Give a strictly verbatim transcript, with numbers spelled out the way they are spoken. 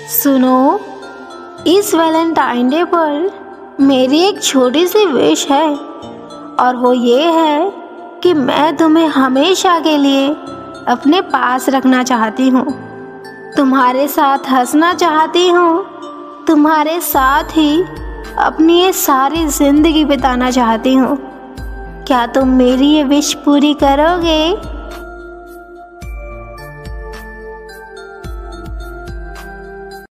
सुनो, इस Valentine day पर मेरी एक छोटी सी विश है, और वो ये है कि मैं तुम्हें हमेशा के लिए अपने पास रखना चाहती हूँ, तुम्हारे साथ हंसना चाहती हूँ, तुम्हारे साथ ही अपनी ये सारी जिंदगी बिताना चाहती हूँ। क्या तुम मेरी ये विश पूरी करोगे?